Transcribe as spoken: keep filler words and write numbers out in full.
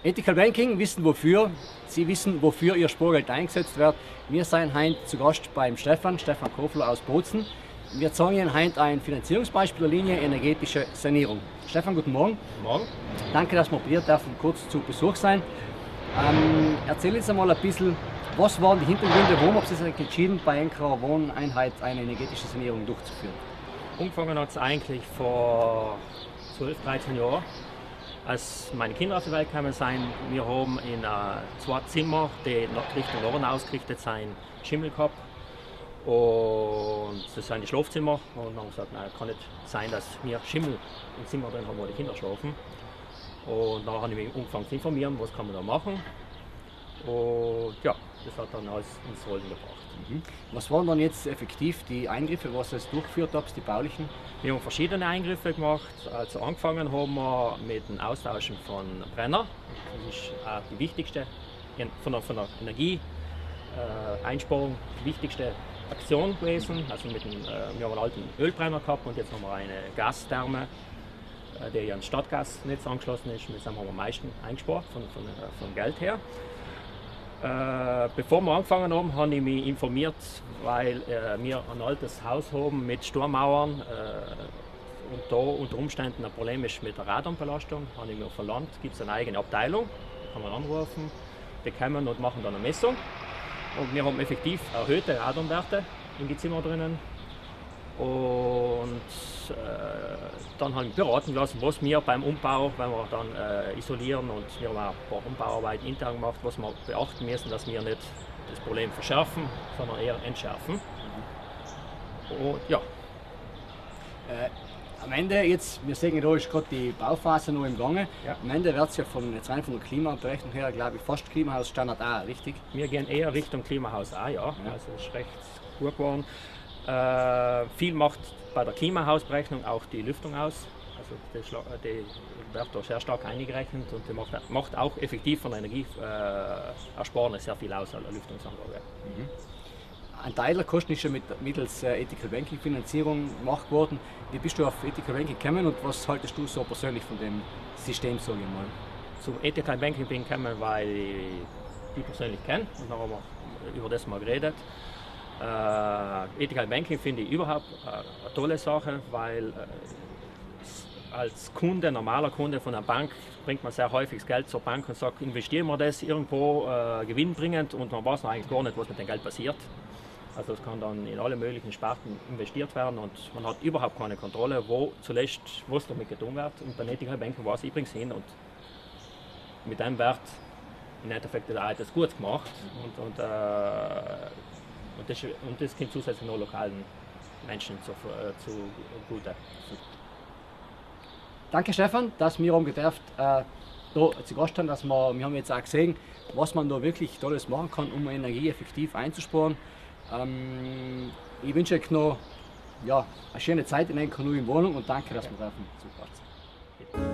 Ethical Banking wissen wofür. Sie wissen, wofür Ihr Spargeld eingesetzt wird. Wir sind heute zu Gast beim Stefan, Stefan Kofler aus Bozen. Wir zeigen Ihnen heute ein Finanzierungsbeispiel der Linie energetische Sanierung. Stefan, guten Morgen. Guten Morgen. Danke, dass wir hier dürfen, kurz zu Besuch sein. Ähm, erzähl uns einmal ein bisschen, was waren die Hintergründe, warum haben Sie sich entschieden, bei einer Wohneinheit eine energetische Sanierung durchzuführen? Angefangen hat es eigentlich vor zwölf, dreizehn Jahren, als meine Kinder auf die Welt gekommen sind. Wir haben in äh, zwei Zimmer, die nach Richtung Norden ausgerichtet sind, Schimmel gehabt. Und das sind die Schlafzimmer. Und dann haben wir gesagt, nein, kann nicht sein, dass wir Schimmel im Zimmer drin haben, wo die Kinder schlafen. Und dann habe ich mich angefangen zu informieren, was kann man da machen. Und ja, das hat dann alles ins Rollen gebracht. Mhm. Was waren dann jetzt effektiv die Eingriffe, was ihr durchgeführt habt, die baulichen? Wir haben verschiedene Eingriffe gemacht. Also angefangen haben wir mit dem Austauschen von Brenner. Das ist auch die wichtigste, von der, von der Energieeinsparung, die wichtigste Aktion gewesen. Also mit dem, äh, wir haben einen alten Ölbrenner gehabt und jetzt haben wir eine Gastherme, äh, die an das Stadtgasnetz angeschlossen ist. Mit dem haben wir am meisten eingespart von, von, äh, vom Geld her. Äh, bevor wir angefangen haben, habe ich mich informiert, weil äh, wir ein altes Haus haben mit Sturmmauern äh, und da unter Umständen ein Problem ist mit der Radonbelastung. Habe ich mir verlangt, gibt es eine eigene Abteilung, da kann man anrufen, die kommen und machen dann eine Messung. Und wir haben effektiv erhöhte Radonwerte in die Zimmer drinnen. Und äh, dann haben wir beraten lassen, was wir beim Umbau, wenn wir dann äh, isolieren, und wir haben auch ein paar Umbauarbeiten intern gemacht, was wir beachten müssen, dass wir nicht das Problem verschärfen, sondern eher entschärfen. Und ja. Äh, am Ende, jetzt, wir sehen, da ist gerade die Bauphase noch im Gange. Ja. Am Ende wird es ja von, jetzt rein von der Klimaberechnung her, glaube ich, fast Klimahausstandard A, richtig? Wir gehen eher Richtung Klimahaus A, ja. ja. Also es ist recht gut geworden. Äh, viel macht bei der Klimahausberechnung auch die Lüftung aus. Also die, die wird da sehr stark eingerechnet und die macht, macht auch effektiv von der Energieersparnis äh, sehr viel aus, an der Lüftungsanlage. Mhm. Ein Teil der Kosten ist ja mit, mittels äh, Ethical Banking Finanzierung gemacht worden. Wie bist du auf Ethical Banking gekommen und was haltest du so persönlich von dem System, sage ich mal? Zum Ethical Banking bin ich gekommen, weil ich die persönlich kenne und dann haben wir über das mal geredet. Äh, Ethical Banking finde ich überhaupt äh, eine tolle Sache, weil äh, als Kunde, normaler Kunde von einer Bank, bringt man sehr häufig das Geld zur Bank und sagt, investieren wir das irgendwo äh, gewinnbringend, und man weiß noch eigentlich gar nicht, was mit dem Geld passiert. Also es kann dann in alle möglichen Sparten investiert werden und man hat überhaupt keine Kontrolle, wo zuletzt was damit getan wird. Und bei Ethical Banking weiß ich übrigens hin, und mit dem wird im Endeffekt auch das gut gemacht. Und, und, äh, und, das, und das kommt zusätzlich noch lokalen Menschen zu, äh, zugute. Danke Stefan, dass wir haben gedurft, äh, da zu Gast haben, dass wir, wir haben jetzt auch gesehen, was man da wirklich Tolles machen kann, um Energie effektiv einzusparen. Ähm, ich wünsche euch noch ja, eine schöne Zeit in einer neuen Wohnung und danke, dass wir dürfen zu Gast sind.